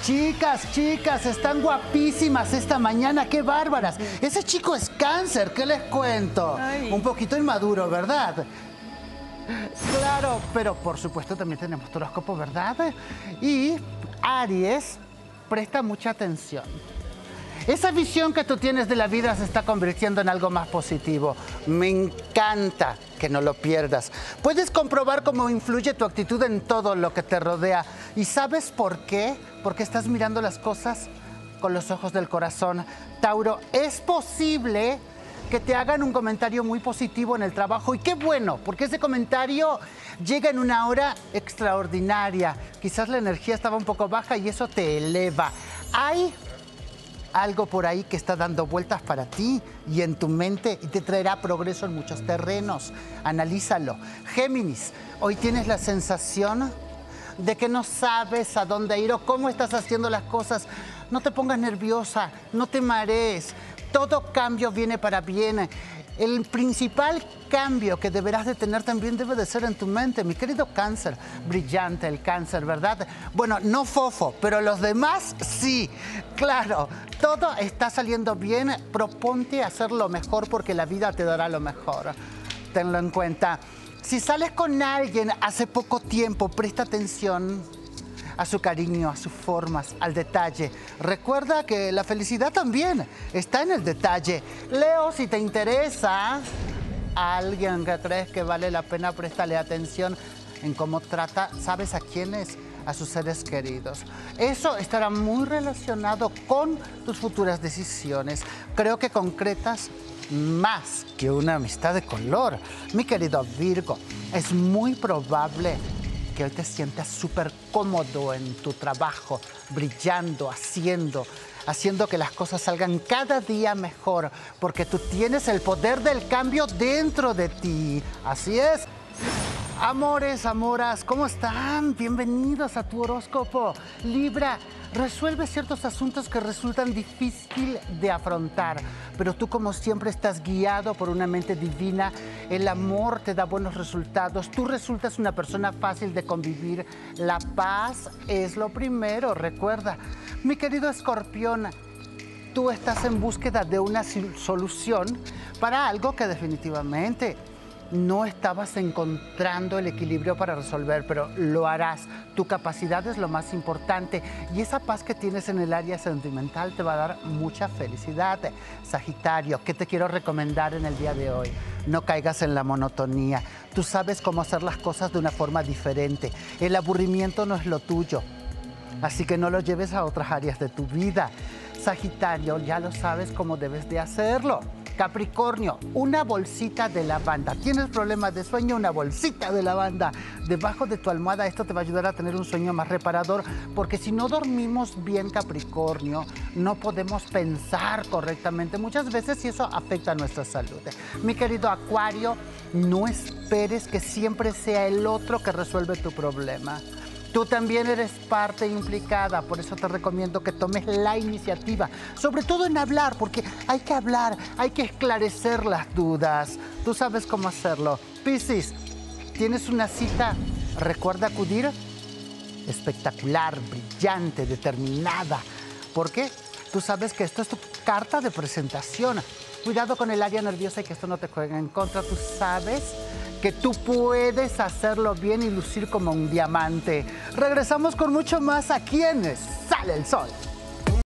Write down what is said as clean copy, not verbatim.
Chicas, están guapísimas esta mañana, qué bárbaras. Ese chico es Cáncer, ¿qué les cuento? Ay. Un poquito inmaduro, ¿verdad? Claro, pero por supuesto también tenemos tu horóscopo, ¿verdad? Y Aries, presta mucha atención. Esa visión que tú tienes de la vida se está convirtiendo en algo más positivo. Me encanta que no lo pierdas. Puedes comprobar cómo influye tu actitud en todo lo que te rodea. ¿Y sabes por qué? Porque estás mirando las cosas con los ojos del corazón. Tauro, es posible que te hagan un comentario muy positivo en el trabajo. Y qué bueno, porque ese comentario llega en una hora extraordinaria. Quizás la energía estaba un poco baja y eso te eleva. Hay algo por ahí que está dando vueltas para ti y en tu mente y te traerá progreso en muchos terrenos. Analízalo. Géminis, hoy tienes la sensación de que no sabes a dónde ir o cómo estás haciendo las cosas. No te pongas nerviosa, no te marees. Todo cambio viene para bien. El principal cambio que deberás de tener también debe de ser en tu mente, mi querido Cáncer. Brillante el Cáncer, ¿verdad? Bueno, no fofo, pero los demás sí. Claro, todo está saliendo bien. Proponte hacerlo mejor porque la vida te dará lo mejor. Tenlo en cuenta. Si sales con alguien hace poco tiempo, presta atención a su cariño, a sus formas, al detalle. Recuerda que la felicidad también está en el detalle. Leo, si te interesa a alguien que crees que vale la pena, préstale atención en cómo trata, ¿sabes a quiénes? A sus seres queridos. Eso estará muy relacionado con tus futuras decisiones. Creo que concretas más que una amistad de color. Mi querido Virgo, es muy probable que hoy te sientas súper cómodo en tu trabajo, brillando, haciendo que las cosas salgan cada día mejor, porque tú tienes el poder del cambio dentro de ti. Así es. Amores, amoras, ¿cómo están? Bienvenidos a tu horóscopo. Libra, resuelve ciertos asuntos que resultan difícil de afrontar, pero tú como siempre estás guiado por una mente divina. El amor te da buenos resultados. Tú resultas una persona fácil de convivir. La paz es lo primero, recuerda. Mi querido Escorpión, tú estás en búsqueda de una solución para algo que definitivamente no estabas encontrando el equilibrio para resolver, pero lo harás. Tu capacidad es lo más importante y esa paz que tienes en el área sentimental te va a dar mucha felicidad. Sagitario, ¿qué te quiero recomendar en el día de hoy? No caigas en la monotonía. Tú sabes cómo hacer las cosas de una forma diferente. El aburrimiento no es lo tuyo, así que no lo lleves a otras áreas de tu vida. Sagitario, ya lo sabes cómo debes de hacerlo. Capricornio, una bolsita de lavanda. ¿Tienes problemas de sueño? Una bolsita de lavanda debajo de tu almohada. Esto te va a ayudar a tener un sueño más reparador, porque si no dormimos bien, Capricornio, no podemos pensar correctamente muchas veces y eso afecta a nuestra salud. Mi querido Acuario, no esperes que siempre sea el otro que resuelve tu problema. Tú también eres parte implicada, por eso te recomiendo que tomes la iniciativa, sobre todo en hablar, porque hay que hablar, hay que esclarecer las dudas. Tú sabes cómo hacerlo. Piscis, ¿tienes una cita? Recuerda acudir. Espectacular, brillante, determinada. ¿Por qué? Tú sabes que esto es tu carta de presentación. Cuidado con el área nerviosa y que esto no te juegue en contra. Tú sabes que tú puedes hacerlo bien y lucir como un diamante. Regresamos con mucho más aquí en Sale el Sol.